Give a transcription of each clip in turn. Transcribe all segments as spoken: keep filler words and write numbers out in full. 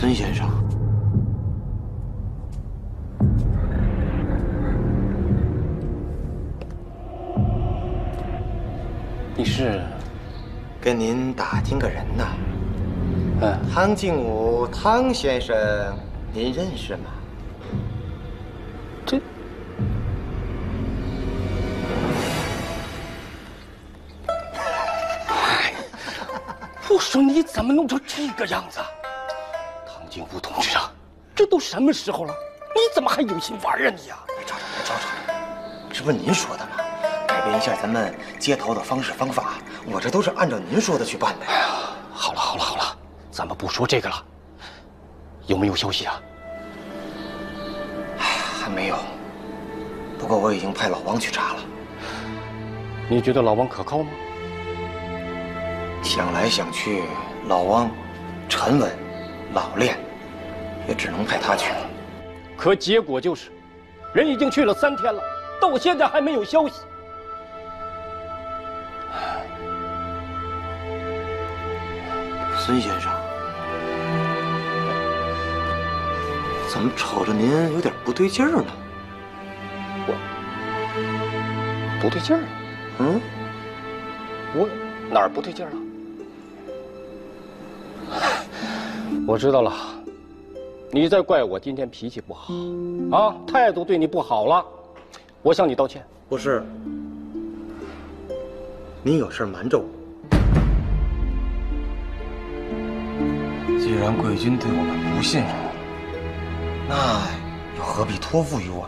孙先生， 你是？ 跟您打听个人呐。 嗯， 汤敬武，汤先生，您认识吗？ 这……哎，我说你怎么弄成这个样子？汤敬武同志啊，这都什么时候了，你怎么还有心玩啊你呀？ 别吵吵，别吵吵，这不是您说的吗？改变一下咱们接头的方式方法，我这都是按照您说的去办的。 哎呀，好了好了好了，咱们不说这个了。有没有消息啊？ 哎，还没有。不过我已经派老王去查了。 你觉得老王可靠吗？ 想来想去，老王沉稳、老练，也只能派他去了。 可结果就是，人已经去了三天了，到现在还没有消息。 孙先生，怎么瞅着您有点不对劲儿呢？ 我不对劲儿？ 嗯， 我哪儿不对劲儿了？我知道了，你在怪我今天脾气不好啊，态度对你不好了，我向你道歉。 不是，您有事瞒着我。既然贵军对我们不信任，那又何必托付于我们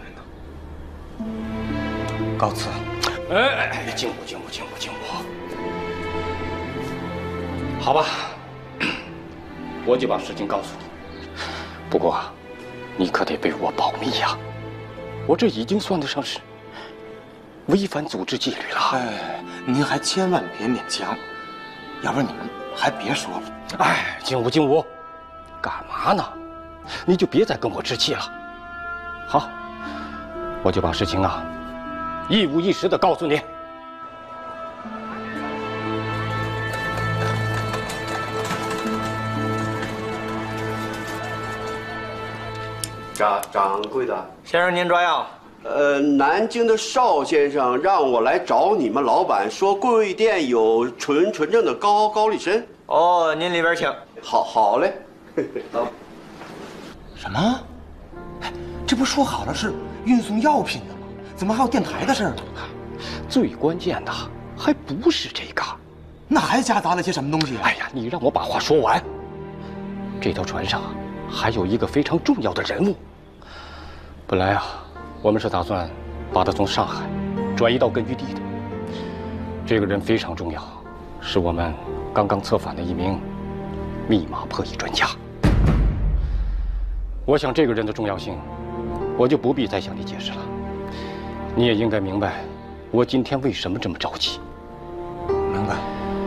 呢？告辞。 哎哎哎，敬武敬武敬武敬武。好吧，我就把事情告诉你。不过，你可得为我保密呀！我这已经算得上是违反组织纪律了。 哎，您还千万别勉强，要不然你们还别说了。 哎，敬武敬武，干嘛呢？你就别再跟我置气了。好，我就把事情啊一五一十的告诉你。 掌掌柜的， 先生您抓药。 呃，南京的邵先生让我来找你们老板，说贵店有纯纯正的高高丽参。 哦，您里边请。 好，好嘞。走。 什么？哎，这不说好了是运送药品的吗？怎么还有电台的事呢？ 最关键的还不是这个， 那还夹杂了些什么东西啊？ 哎呀，你让我把话说完。这条船上啊，还有一个非常重要的人物。本来啊，我们是打算把他从上海转移到根据地的。这个人非常重要，是我们刚刚策反的一名密码破译专家。我想这个人的重要性，我就不必再向你解释了。你也应该明白，我今天为什么这么着急。 明白。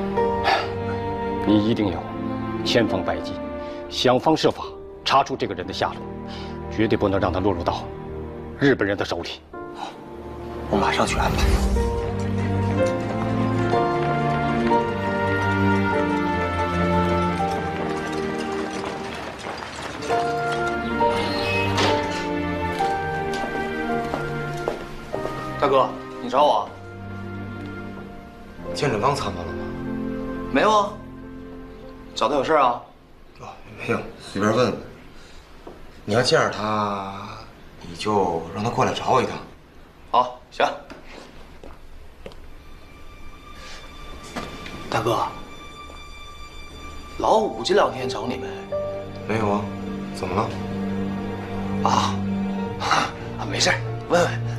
你一定要千方百计，想方设法查出这个人的下落，绝对不能让他落入到日本人的手里。 我马上去安排。 大哥，你找我？ 建志刚参谋了吗？ 没有啊。找他有事啊？ 哦，没有，随便问问。你要见着他，你就让他过来找我一趟。 好，行。大哥，老五这两天找你没？ 没有啊，怎么了？ 啊，啊，没事，问问。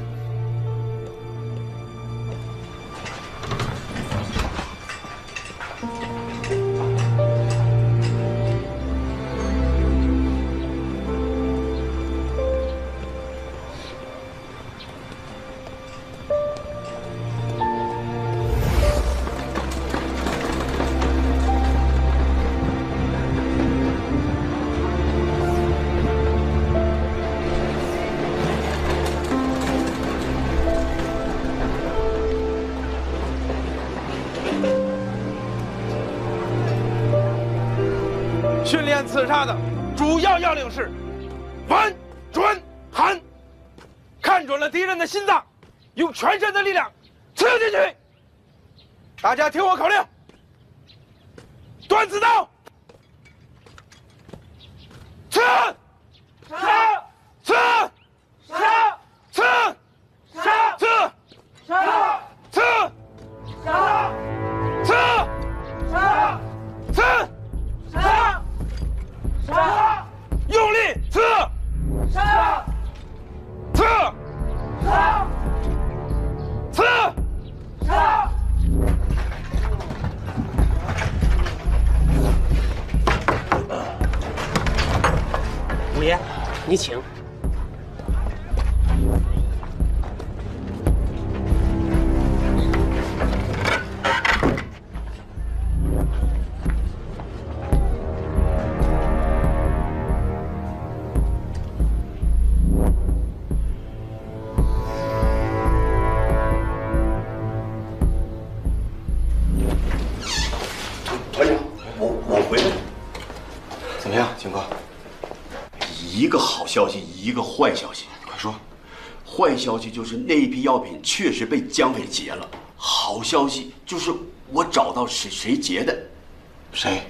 训练刺杀的主要要领是稳、准、狠。看准了敌人的心脏，用全身的力量刺进去。大家听我口令：端子刀，刺，杀，刺，杀，刺，杀，刺，杀，刺，杀，刺，杀，刺，杀，杀，用力刺，杀，刺，杀，刺，杀。 五爷，你请。 团长，我我回来了。 怎么样，警哥？ 一个好消息，一个坏消息。 快说。 坏消息就是那一批药品确实被蒋匪劫了。好消息就是我找到是谁劫的。 谁？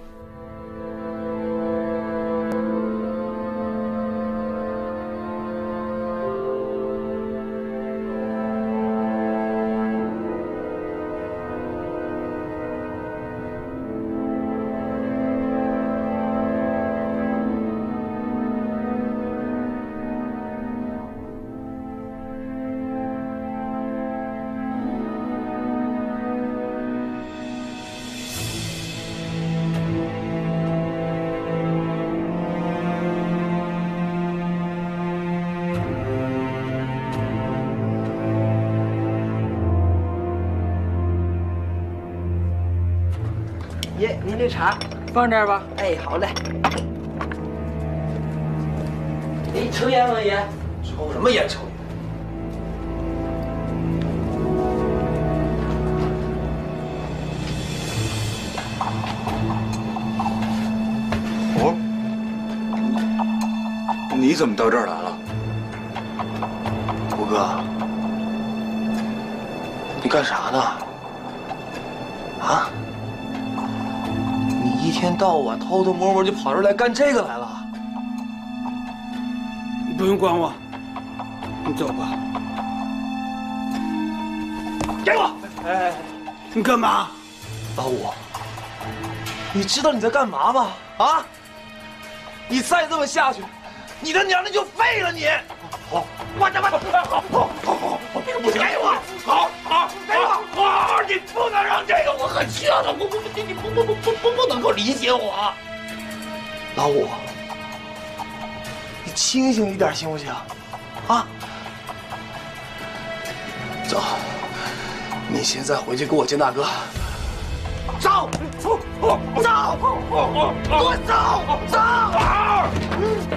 爷，您这茶放这儿吧。哎，好嘞。您抽烟吗，爷？ 抽什么烟？抽烟？ 哦，你怎么到这儿来了？ 胡哥，你干啥呢？啊？你一天到晚偷偷摸摸就跑这儿来干这个来了？ 你不用管我，你走吧。 给我！ 哎，你干嘛？ 老五，你知道你在干嘛吗？啊！你再这么下去，你的娘的就废了你！好，我这我好好好好好，不行，给我！好好给我！好，你不能让这个我很需要的，我我你你不不不不不不能够理解我。老五，你清醒一点行不行？啊！走，你现在回去给我见大哥。走，走，走，给我走，走！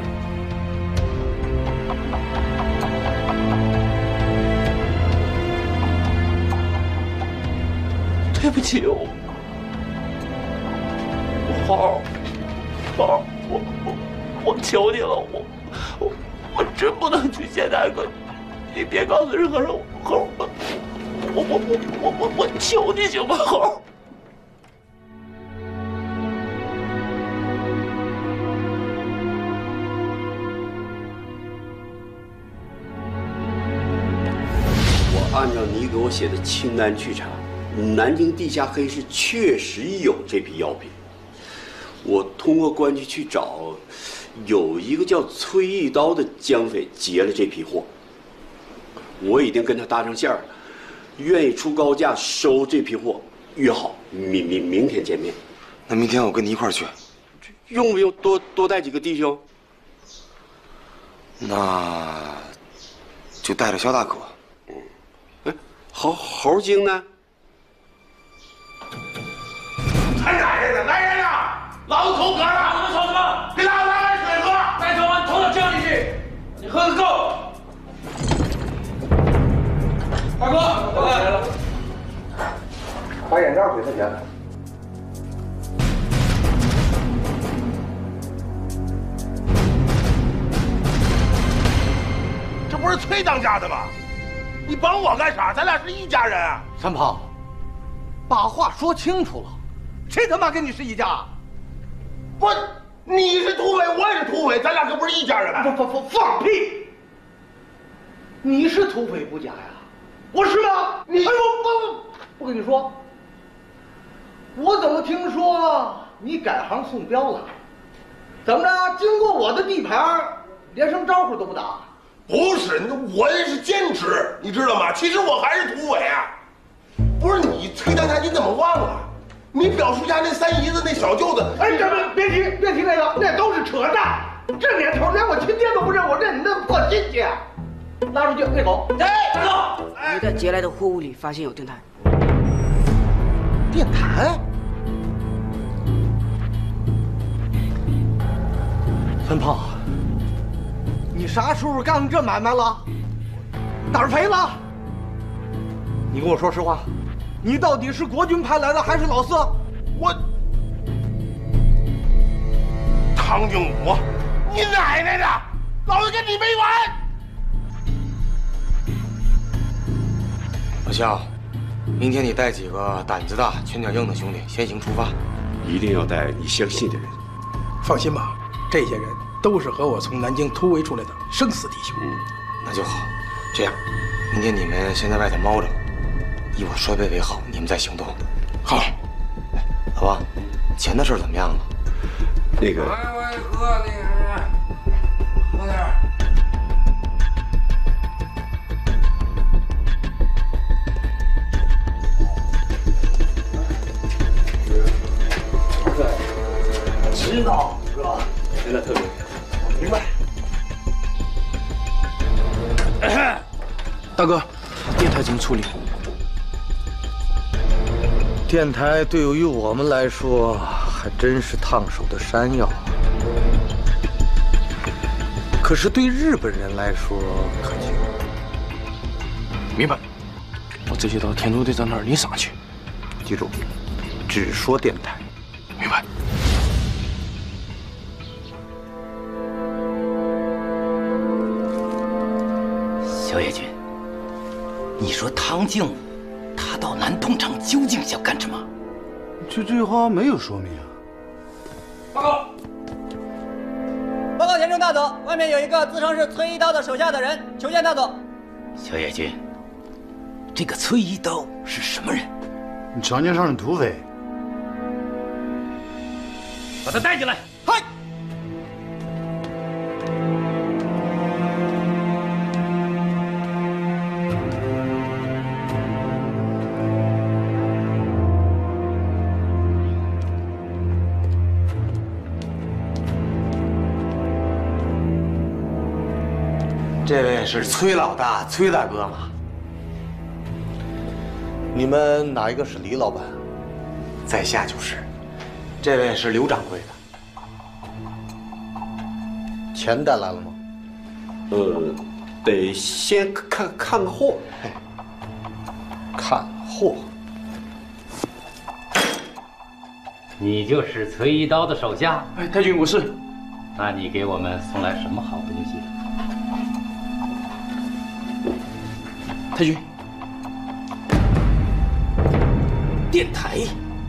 对不起，我，我花儿，花儿，我我我求你了，我我我真不能去见大哥，你别告诉任何人，猴，我我我我我我我求你行吗，猴？ 我按照你给我写的清单去查。南京地下黑市确实有这批药品，我通过关系去找，有一个叫崔一刀的蒋匪劫了这批货，我已经跟他搭上线了，愿意出高价收这批货，约好明明明天见面。 那明天我跟你一块儿去， 用不用多多带几个弟兄？ 那就带着肖大可。 嗯，哎，猴猴精呢？ 还来人呢！来人了！老子口渴了！你们瞅什么？给老子拿碗水喝！再喝完头到江里去！你喝个够！大哥，我来了。 把眼罩给他钱。 是崔当家的吗？你帮我干啥？咱俩是一家人啊！ 三胖，把话说清楚了，谁他妈跟你是一家？ 不，你是土匪，我也是土匪，咱俩可不是一家人。 不不不，放屁！你是土匪不假呀，我是吗？你哎我不不跟你说，我怎么听说你改行送镖了？怎么着？经过我的地盘，连声招呼都不打？ 不是，我也是兼职，你知道吗？其实我还是土匪啊！不是你崔当家，你怎么忘了？你表叔家那三姨子那小舅子， 哎，这别别提别提那个，那都是扯淡。这年头连我亲爹都不认，我认你那破亲戚？拉出去喂狗！ 哎，大哥，你在劫来的货物里发现有电台。 电台？三胖，你啥时候干这买卖了？哪儿赔了？你跟我说实话，你到底是国军派来的还是老四？ 我汤敬武，你奶奶的，老子跟你没完！ 老乡，明天你带几个胆子大、拳脚硬的兄弟先行出发， 一定要带你相信的人。 放心吧，这些人都是和我从南京突围出来的生死弟兄。 嗯， 那就好。这样，明天你们先在外头猫着，以我衰败为好，你们再行动。 好。 老王，钱的事怎么样了？ 那个。 来，我也喝那个，喝点儿。 知道是吧？ 现在特别明白。 大哥，电台怎么处理？ 电台对于我们来说还真是烫手的山药，可是对日本人来说可轻。 明白。我这些到天竺队长那儿，你上去。 记住，只说电台。 明白。 小野君，你说汤敬武他到南通城究竟想干什么？ 这句话没有说明啊。 报告， 报告田中大佐，外面有一个自称是崔一刀的手下的人，求见大佐。 小野君，这个崔一刀是什么人？ 常见上的土匪。 把他带进来。 嗨。 这位是崔老大、崔大哥吗？ 你们哪一个是李老板？ 在下就是。这位是刘掌柜的。 钱带来了吗？ 呃，得先看看货。 看货。 你就是崔一刀的手下？ 哎，太君，我是。 那你给我们送来什么好东西？ 太君， 电台。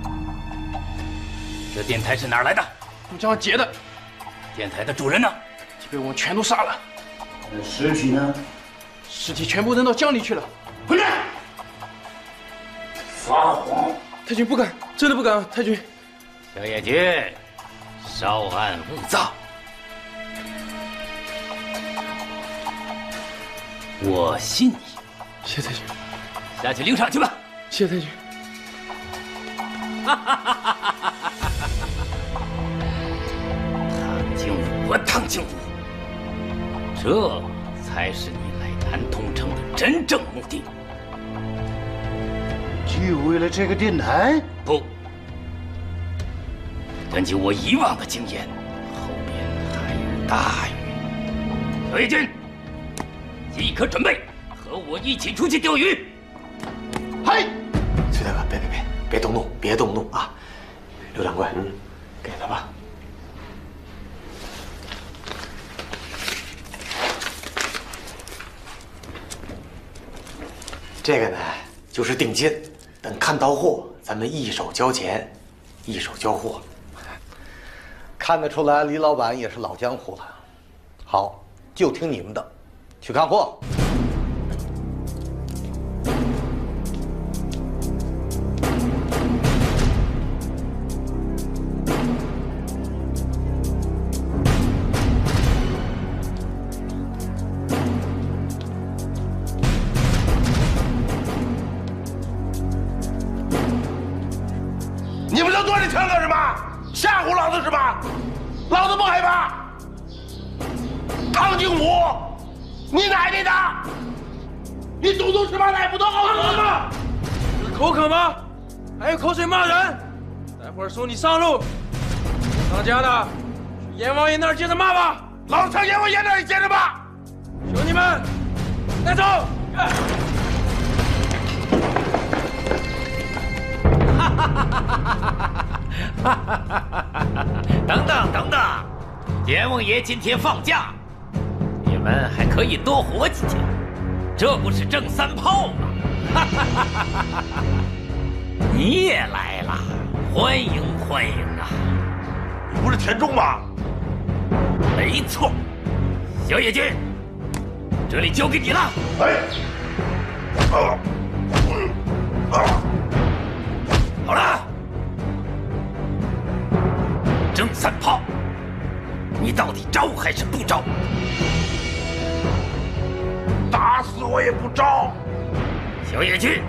这电台是哪儿来的？ 我叫他劫的。 电台的主人呢？ 被我们全都杀了。 那尸体呢？ 尸体全部扔到江里去了。 混蛋！撒谎！ 太君不敢，真的不敢。太君， 小野君，稍安勿躁。我信你。 谢太君。 下去领赏去吧。 谢太君。 哈哈哈哈哈！汤敬武啊，汤敬武，这才是你来南通城的真正目的。 就为了这个电台？ 不，根据我以往的经验，后面还有大鱼。小野君，即刻准备，和我一起出去钓鱼。 嗨，崔大哥，别别别，别动怒，别动怒啊！刘掌柜，嗯，给他吧。 这个呢就是定金，等看到货，咱们一手交钱，一手交货。看得出来，李老板也是老江湖了。好，就听你们的，去看货。 你们都端着枪干什么？吓唬老子是吧？老子不害怕。汤敬武，你奶奶的！你祖宗十八代不都好死吗？ 口渴吗？还有口水骂人？待会儿送你上路。当家的，去阎王爷那儿接着骂吧。 老子上阎王爷那里接着骂。 兄弟们，带走！ 哈哈哈哈哈！等等等等，阎王爷今天放假，你们还可以多活几天，这不是正三炮吗？哈哈哈哈哈！你也来了，欢迎欢迎啊！ 你不是田中吗？ 没错，小野君，这里交给你了。 哎，啊，嗯，啊。 好了，郑三炮，你到底招还是不招？ 打死我也不招。 小野君，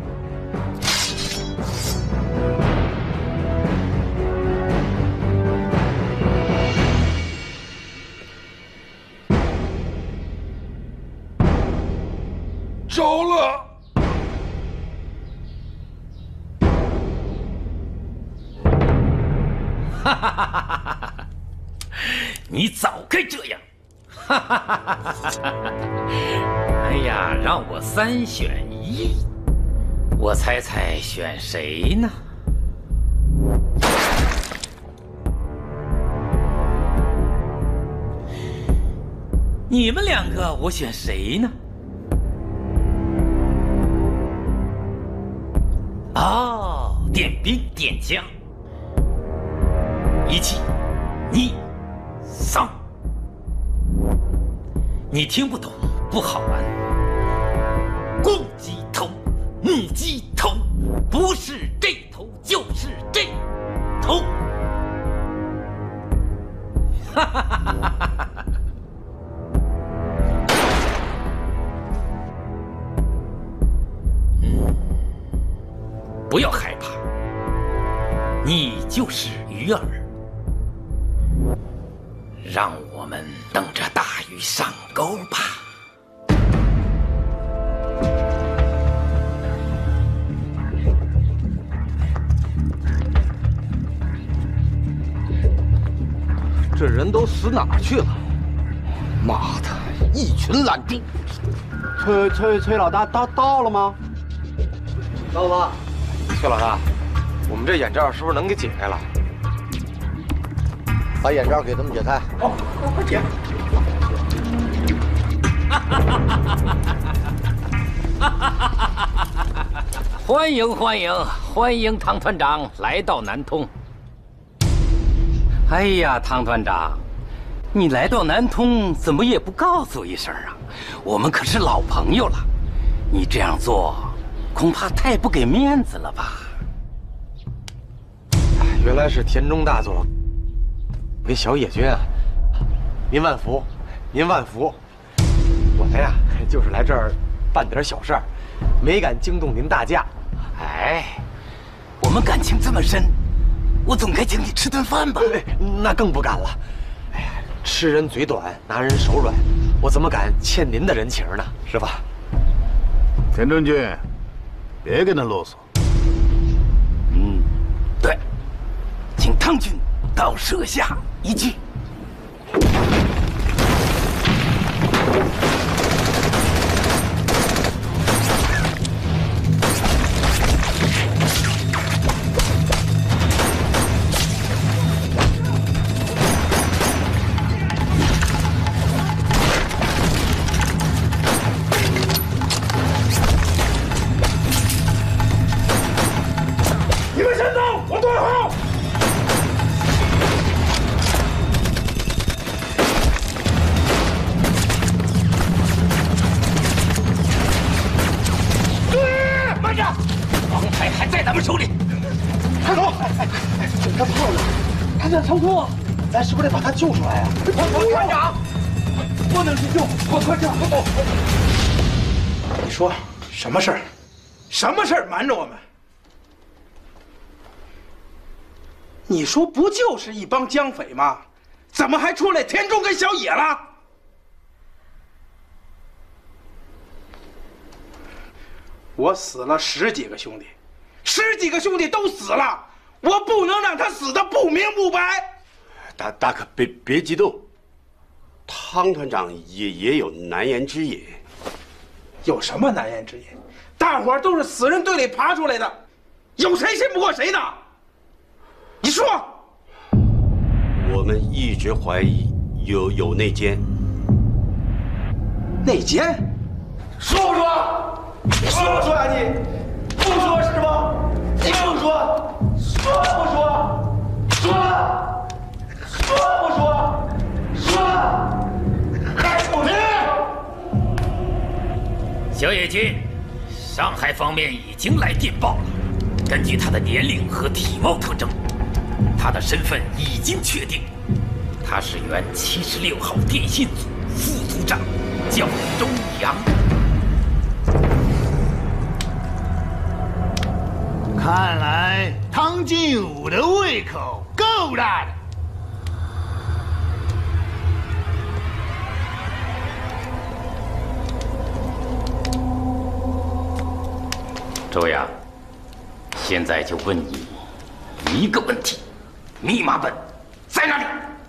招了。 哈哈哈哈哈！你早该这样！哈哈哈哈哈！哎呀，让我三选一，我猜猜选谁呢？你们两个，我选谁呢？哦，点兵点将。一起，你上。你听不懂不好玩。公鸡头，母鸡头，不是这头就是这头。哈哈哈哈哈哈！嗯，不要害怕，你就是鱼儿。让我们等着大鱼上钩吧。 这人都死哪儿去了？妈的，一群懒猪！ 崔崔崔老大到到了吗？ 到了。崔老大，我们这眼罩是不是能给解开了？ 把眼罩给他们解开。 哦，快解！ 欢迎欢迎欢迎汤团长来到南通。哎呀，汤团长，你来到南通怎么也不告诉一声啊？我们可是老朋友了，你这样做恐怕太不给面子了吧？ 原来是田中大佐。跟小野君啊，您万福，您万福。我们呀，就是来这儿办点小事儿，没敢惊动您大驾。 哎，我们感情这么深，我总该请你吃顿饭吧？ 那更不敢了。哎呀，吃人嘴短，拿人手软，我怎么敢欠您的人情呢？是吧？ 田中君，别跟他啰嗦。 嗯，对，请汤君到舍下一句。 咱是不是得把他救出来呀？团长，不能去救，快快撤！你说什么事儿？什么事儿瞒着我们？你说不就是一帮江匪吗？怎么还出来田中跟小野了？我死了十几个兄弟，十几个兄弟都死了，我不能让他死得不明不白。 大大哥，别别激动，汤团长也也有难言之隐。 有什么难言之隐？大伙儿都是死人堆里爬出来的，有谁信不过谁的？你说。 我们一直怀疑有有内奸。 内奸？说不说？说不说呀、啊、你？不说是吗？你不说，说不说？说，说不说？说，还不说？ 小野君，上海方面已经来电报了。根据他的年龄和体貌特征，他的身份已经确定，他是原七十六号电信组副组长，叫周阳。 看来汤进武的胃口够大的。 周阳，现在就问你一个问题：密码本在哪里？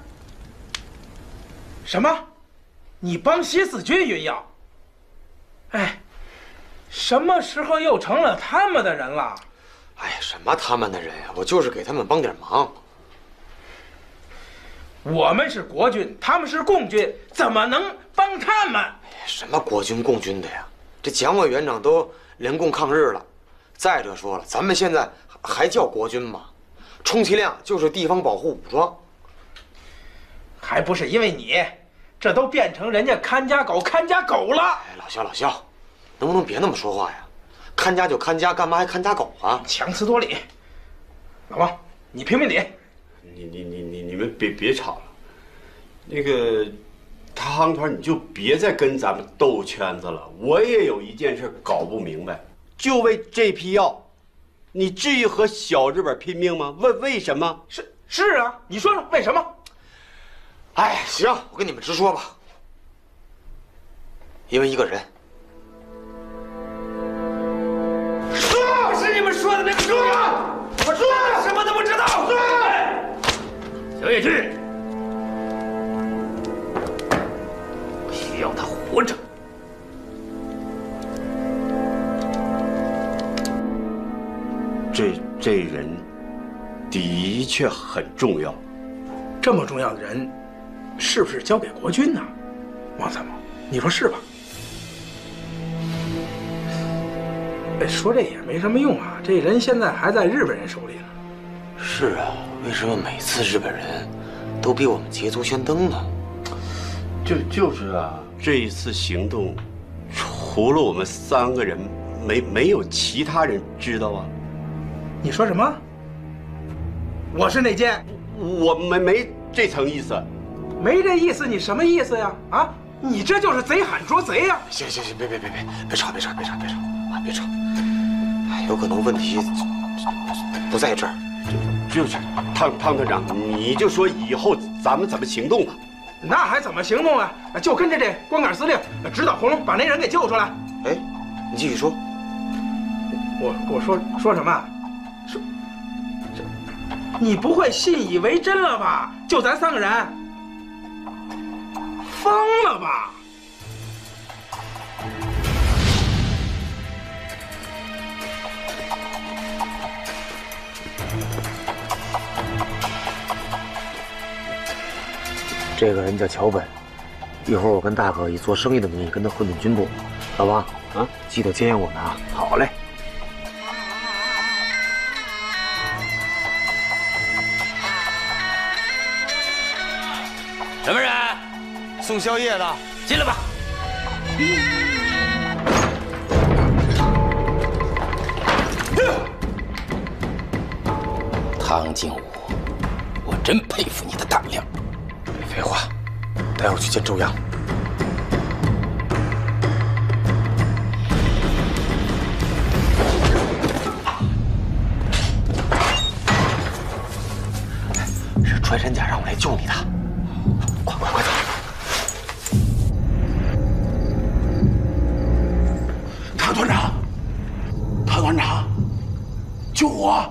什么？你帮习四军运药？哎，什么时候又成了他们的人了？ 哎呀，什么他们的人呀！我就是给他们帮点忙。 我们是国军，他们是共军，怎么能帮他们？ 什么国军共军的呀？这蒋委员长都联共抗日了。再者说了，咱们现在还叫国军吗？充其量就是地方保护武装。 还不是因为你，这都变成人家看家狗看家狗了。 哎，老肖老肖，能不能别那么说话呀？看家就看家，干嘛还看家狗啊？ 强词夺理。老王，你评评理。 你你你你你们别别吵了。那个汤团，你就别再跟咱们斗圈子了。我也有一件事搞不明白，就为这批药，你至于和小日本拼命吗？为为什么？ 是是啊，你说说为什么？ 哎，行，我跟你们直说吧。因为一个人。 说，是你们说的那个说，我说什么都不知道。说， 小野君，我需要他活着。 这这人的确很重要。 这么重要的人，是不是交给国军呢？王参谋，你说是吧？哎，说这也没什么用啊，这人现在还在日本人手里呢。 是啊，为什么每次日本人都比我们捷足先登呢？ 就就是啊，这一次行动，除了我们三个人，没没有其他人知道啊。 你说什么？我是内奸？ 我没没这层意思。 没这意思，你什么意思呀？啊，你这就是贼喊捉贼呀！ 行行行，别别别别别吵别吵别吵别吵啊别吵！有可能问题不在这儿。 就是汤汤团长，你就说以后咱们怎么行动吧。 那还怎么行动啊？就跟着这光杆司令指导红龙把那人给救出来。 哎，你继续说。 我我说说什么？说这，你不会信以为真了吧？就咱三个人，疯了吧？ 这个人叫桥本，一会儿我跟大哥以做生意的名义跟他混进军部。老王啊，记得接应我们啊！ 好嘞。 什么人？ 送宵夜的， 进来吧。汤静武，我真真佩服你的胆量。 废话，带我去见周扬。是穿山甲让我来救你的，快快快走！ 唐团长，唐团长，救我！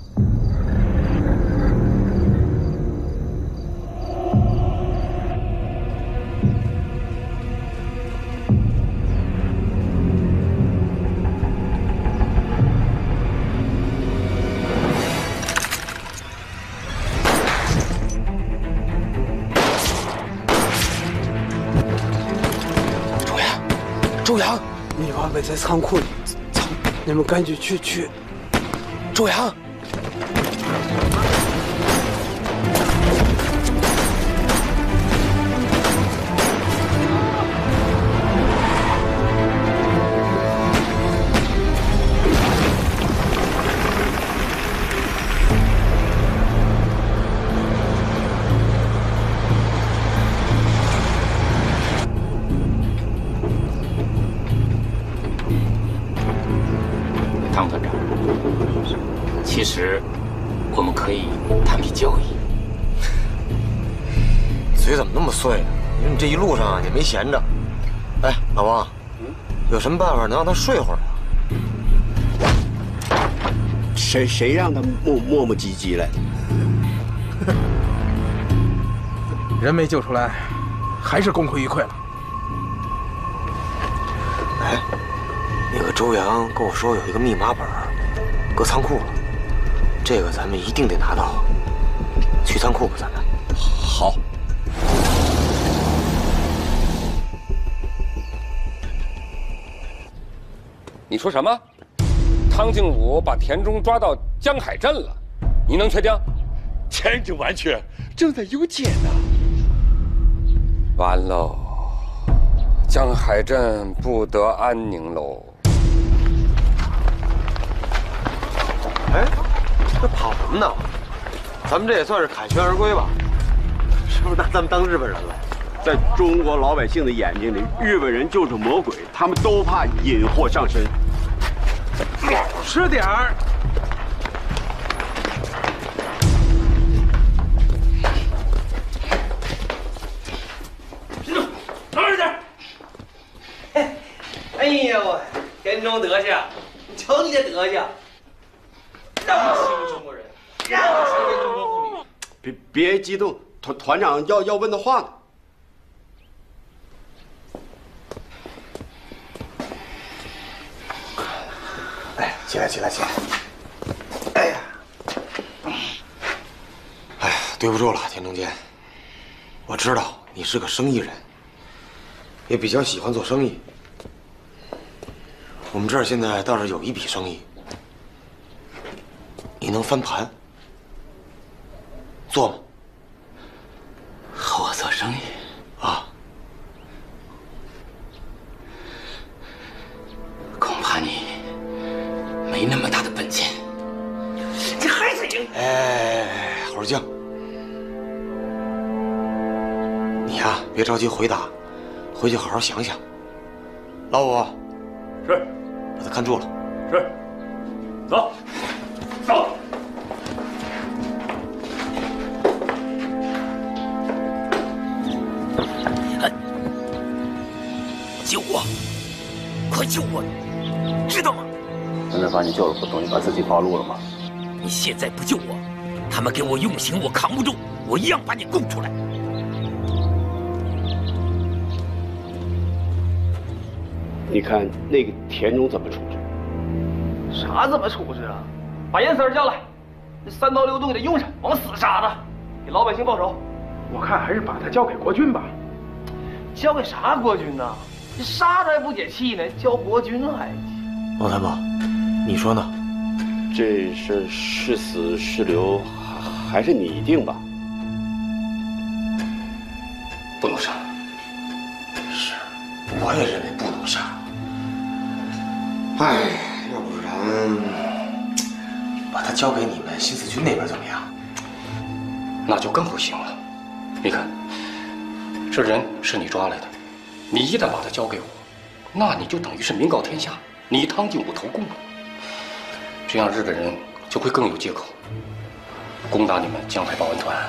周阳，你爸爸在仓库里，仓，你们赶紧去去。周阳， 汤团长，其实我们可以谈笔交易。 嘴怎么那么碎呢？你说你这一路上也没闲着。哎，老王，有什么办法能让他睡会儿啊？ 谁谁让他磨磨磨唧唧嘞？ 人没救出来，还是功亏一篑了。 哎。 那个周阳跟我说有一个密码本，搁仓库了，这个咱们一定得拿到。去仓库吧，咱们。 好。 你说什么？汤敬武把田中抓到江海镇了？你能确定？ 前景完全正在游街呢。 完喽，江海镇不得安宁喽。 哎，这跑什么呢？咱们这也算是凯旋而归吧？是不是拿咱们当日本人了？ 在中国老百姓的眼睛里，日本人就是魔鬼，他们都怕引祸上身。 老实点儿。 站住！老实点儿。哎呦，田中德行，你瞅你这德行！ 让你欺负中国人，让你强奸中国妇女。 别别激动，团团长要要问的话呢。 哎，起来起来起来！哎呀，哎呀，对不住了，田中坚。我知道你是个生意人，也比较喜欢做生意。我们这儿现在倒是有一笔生意。 你能翻盘？做吗？ 和我做生意啊？ 恐怕你没那么大的本钱。 这还是赢！ 哎，猴酱，你呀，别着急回答，回去好好想想。老五， 是， 把他看住了。 是，走。 走！ 救我！快救我！知道吗？ 现在把你救了，不等于把自己暴露了吗？ 你现在不救我，他们给我用刑，我扛不住，我一样把你供出来。 你看那个田中怎么处置？ 啥怎么处置啊？把严四儿叫来，这三刀流动给他用上，往死杀他，给老百姓报仇。 我看还是把他交给国军吧。 交给啥国军呢？这杀他还不解气呢，交国军还急。 王参谋，你说呢？ 这事是死是留，还是你定吧？ 不能杀。 是，我也认为不能杀。哎，要不然把他交给你们新四军那边怎么样？ 那就更不行了。你看，这人是你抓来的，你一旦把他交给我，那你就等于是民告天下，你汤进武投共了。这样日本人就会更有借口攻打你们江海保安团。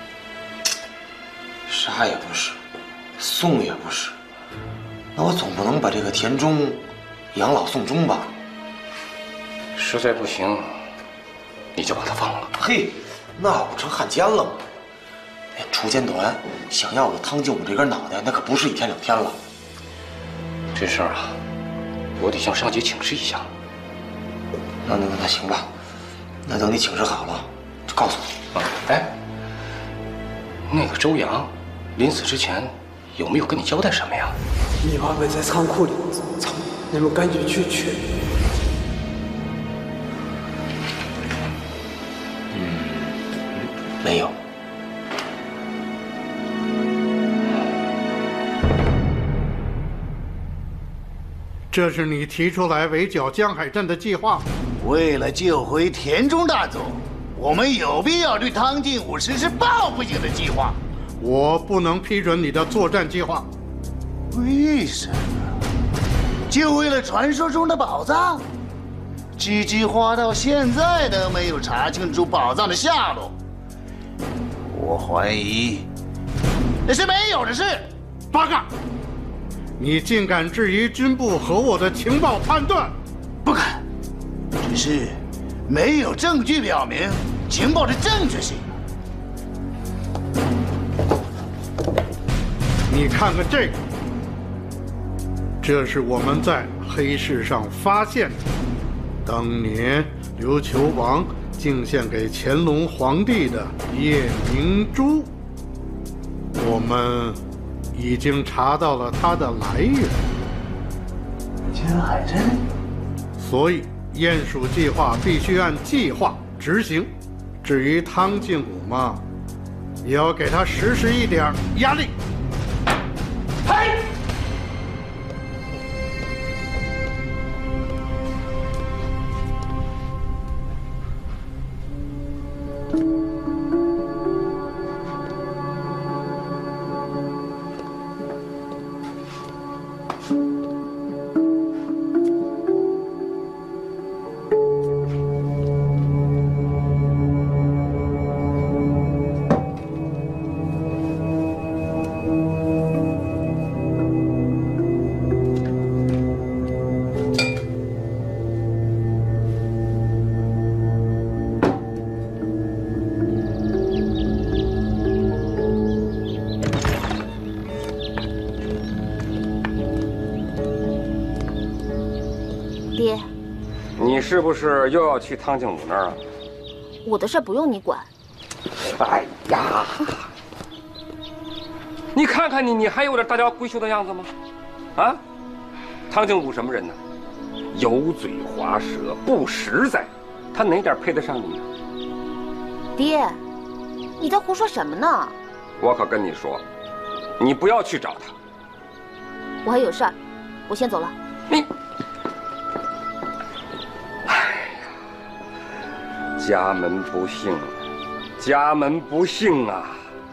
杀也不是，送也不是，那我总不能把这个田中养老送终吧？ 实在不行，你就把他放了。 嘿，那不成汉奸了吗？那锄奸短想要我汤进武这根脑袋，那可不是一天两天了。 这事儿啊，我得向上级请示一下。 那那那行吧，那等你请示好了，就告诉我。 啊，哎，那个周阳临死之前有没有跟你交代什么呀？ 你爸爸在仓库里，仓，你们赶紧去取。 嗯，没有。 这是你提出来围剿江海镇的计划。 为了救回田中大佐，我们有必要对汤进武实施报复性的计划。我不能批准你的作战计划。为什么？就为了传说中的宝藏？这计划到现在都没有查清楚宝藏的下落。我怀疑那是没有的事。八嘎！你竟敢质疑军部和我的情报判断？不敢，只是没有证据表明情报的正确性。你看看这个，这是我们在黑市上发现的，当年琉球王敬献给乾隆皇帝的夜明珠。我们已经查到了它的来源。江海镇。所以鼹鼠计划必须按计划执行。至于汤进武嘛，也要给他实施一点压力。嘿！ 爹， 你是不是又要去汤敬武那儿啊？ 我的事不用你管。 哎呀，你看看你，你还有点大家闺秀的样子吗？啊，汤敬武什么人呢？油嘴滑舌，不实在，他哪点配得上你啊？ 爹，你在胡说什么呢？ 我可跟你说，你不要去找他。 我还有事儿，我先走了。 你。家门不幸，家门不幸啊！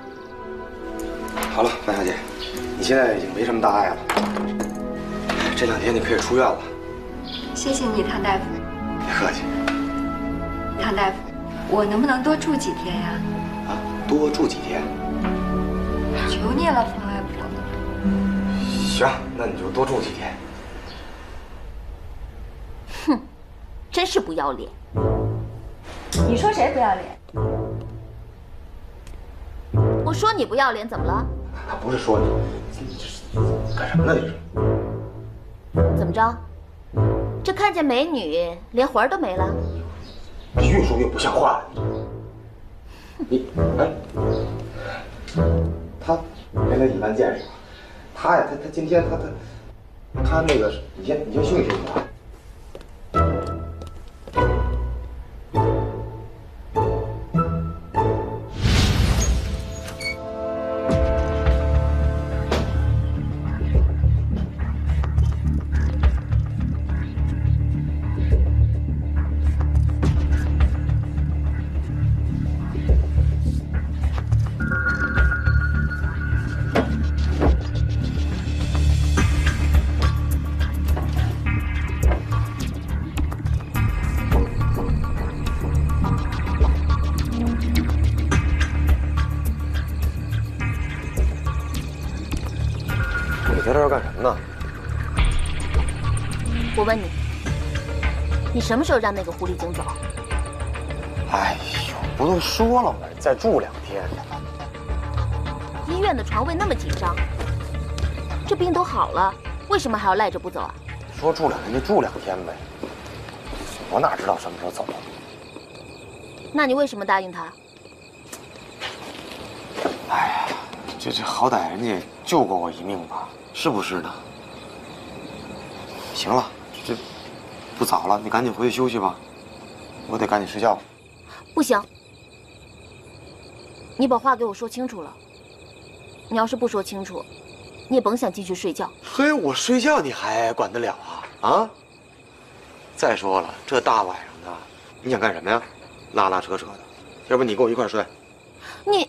好了，范小姐，你现在已经没什么大碍了，这两天你可以出院了。 谢谢你，唐大夫。 别客气。 唐大夫，我能不能多住几天呀？ 啊，多住几天？ 求你了，冯外婆。 行，那你就多住几天。 哼，真是不要脸。 你说谁不要脸？ 我说你不要脸，怎么了？ 他不是说你，你这是干什么呢？你是怎么着？这看见美女连魂儿都没了？ 越说越不像话了。你哎，他原来一般见识，他呀，他他今天他他他那个，你先你先休息休息啊。 在这儿干什么呢？ 我问你，你什么时候让那个狐狸精走？ 哎呦，不都说了吗？再住两天。 医院的床位那么紧张，这病都好了，为什么还要赖着不走啊？ 说住两天就住两天呗，我哪知道什么时候走啊？ 那你为什么答应他？ 哎呀，这这好歹人家救过我一命吧，是不是呢？行了，这不早了，你赶紧回去休息吧，我得赶紧睡觉。 不行，你把话给我说清楚了。你要是不说清楚，你也甭想继续睡觉。 嘿，我睡觉你还管得了啊？啊！再说了，这大晚上的，你想干什么呀？拉拉扯扯的，要不你跟我一块睡？ 你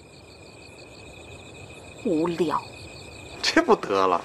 无聊， 这不得了。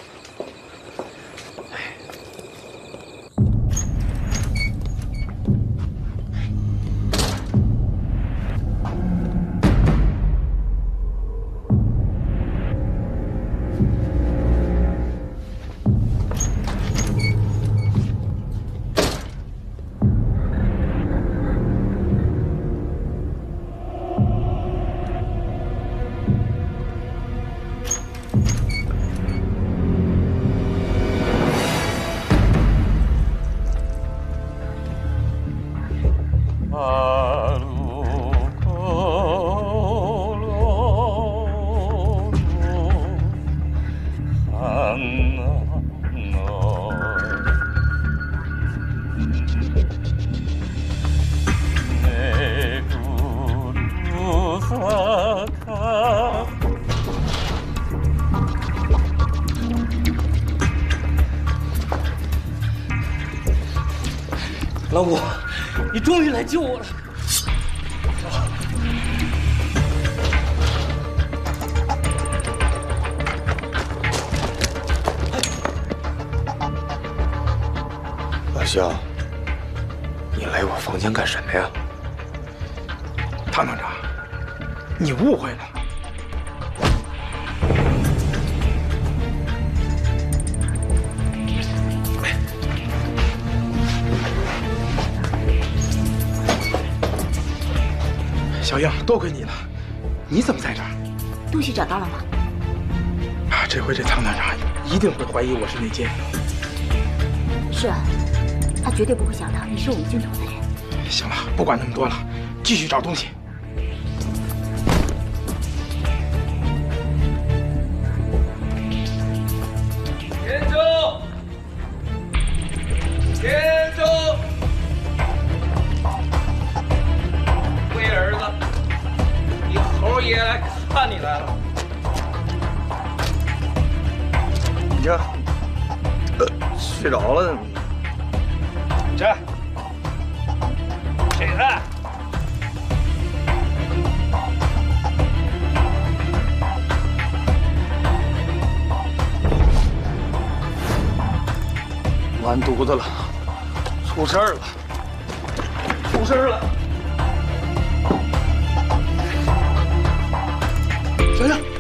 老五，你终于来救我了！ 老肖，你来我房间干什么呀？ 唐探长，你误会了。小英，多亏你了，你怎么在这儿？ 东西找到了吗？ 啊，这回这唐探长一定会怀疑我是内奸。 是啊，他绝对不会想到你是我们军统的人。 行了，不管那么多了，继续找东西。 田中，田中，龟儿子，你猴爷来看你来了。 你这，呃，睡着了。这，谁的？完犊子了，出事儿了，出事儿了！小英。